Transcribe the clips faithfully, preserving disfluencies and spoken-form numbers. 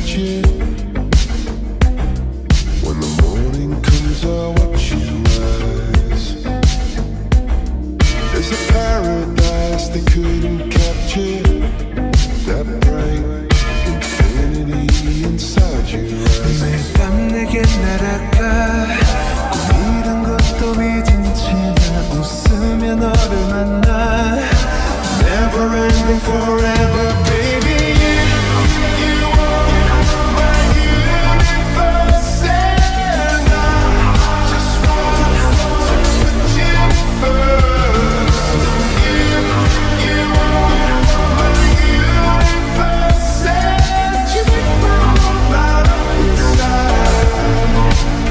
catch it. When the morning comes, I watch you rise. There's a paradise they couldn't capture. That bright infinity inside your eyes. 매일 밤 내게 날아가 꿈 이런 것도 잊은 채 나 웃으며 너를 만나. Never ending forever baby. You are my universe and I just want to put you first. You, you are my universe and you make my whole light up inside.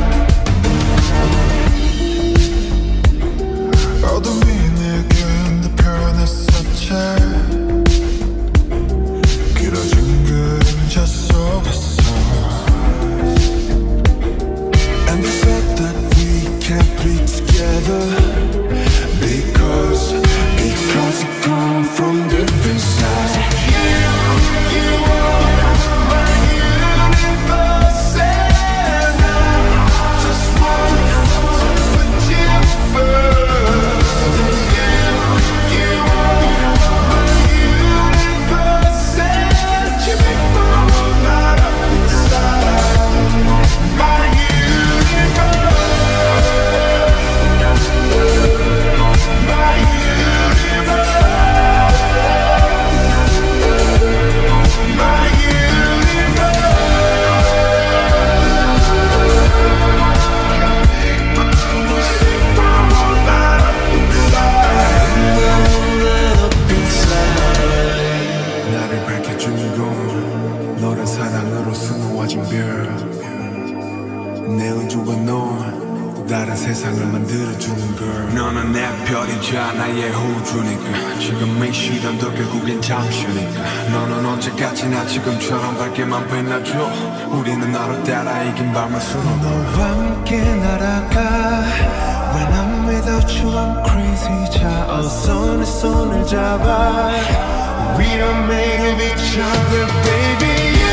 어둠이 내게 내 편했었지. 길어진 그림자 속에서 And they said that we can't be together Because, because we come from different sides. You, you are my universe and I just want to put you first. You, you are my universe and you make my whole light up inside. My universe, my universe, my 나를 밝혀주는 건 너란 사랑으로 수놓아진 별. 내 우주와 넌 다른 세상을 만들어주는 걸. 너는 내 별이자 나의 호주니까 지금 이 시련도 결국엔 잠시니까. 너는 언제까지나 지금처럼 밝게만 빛나줘. 우리는 너를 따라 이긴 밤을 수놓아. 너와 함께 날아가. When I'm without you I'm crazy. 자 어서 내 손을 잡아. We are made of each other baby.